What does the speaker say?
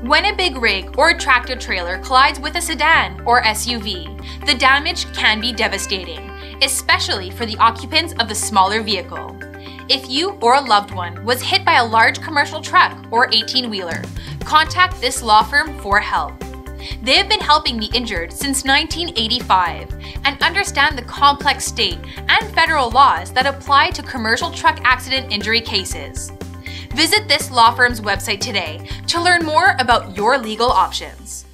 When a big rig or tractor trailer collides with a sedan or SUV, the damage can be devastating, especially for the occupants of the smaller vehicle. If you or a loved one was hit by a large commercial truck or 18-wheeler, contact this law firm for help. They have been helping the injured since 1985 and understand the complex state and federal laws that apply to commercial truck accident injury cases. Visit this law firm's website today to learn more about your legal options.